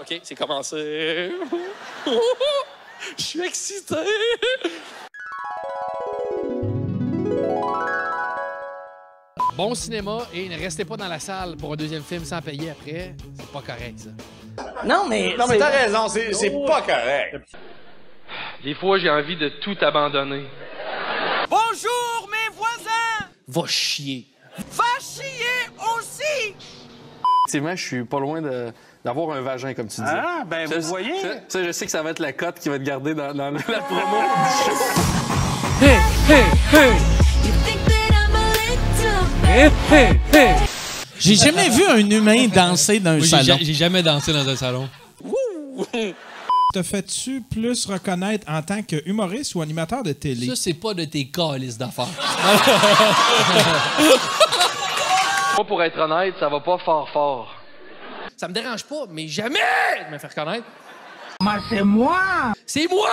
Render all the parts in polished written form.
OK, c'est commencé. Je suis excité. Bon cinéma et ne restez pas dans la salle pour un deuxième film sans payer après. C'est pas correct, ça. Non, mais t'as raison, c'est pas correct. Des fois, j'ai envie de tout abandonner. Bonjour, mes voisins! Va chier. Va chier aussi! Effectivement, je suis pas loin d'avoir un vagin, comme tu dis. Ah, ben vous voyez. Ça, je sais que ça va être la cote qui va être gardée dans la promo du show. Hey, hey, hey! Hey, hey, hey! J'ai jamais vu un humain danser dans un salon. J'ai jamais dansé dans un salon. Te fais-tu plus reconnaître en tant que humoriste ou animateur de télé? Ça, c'est pas de tes calices d'affaires. Moi, pour être honnête, ça va pas fort. Ça me dérange pas, mais jamais de me faire connaître. Mais c'est moi! C'est moi!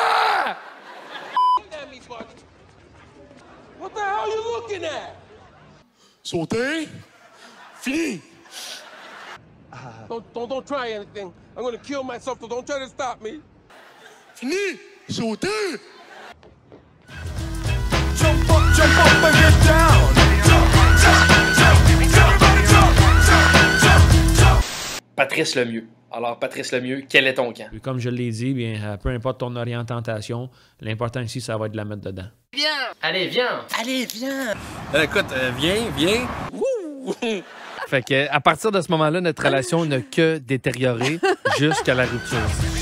What the hell are you looking at? Sauter? Fini! Don't try anything. I'm gonna kill myself, so don't try to stop me. Fini! Sauter! Jump up and get down. Patrice Lemieux. Alors, Patrice Lemieux, quel est ton camp? Comme je l'ai dit, bien, peu importe ton orientation, l'important ici, ça va être de la mettre dedans. Viens! Allez, viens! Allez, viens! Écoute, viens. Fait que, à partir de ce moment-là, notre relation n'a que détérioré jusqu'à la rupture.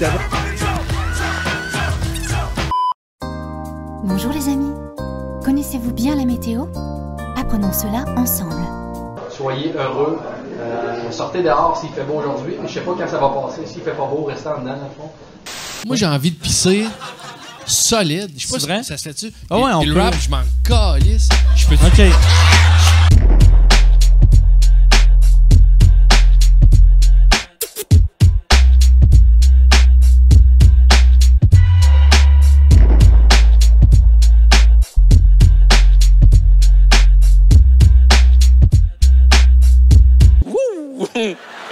Bonjour les amis. Connaissez-vous bien la météo? Apprenons cela ensemble. Soyez heureux. Sortez dehors s'il fait beau aujourd'hui. Je sais pas quand ça va passer. S'il fait pas beau, restez en dedans, dans le fond. Moi, j'ai envie de pisser solide. Je sais pas C'est vrai? si ça se fait-tu. Ah ouais, on le peut. rap, je m'en calisse. Je peux OK.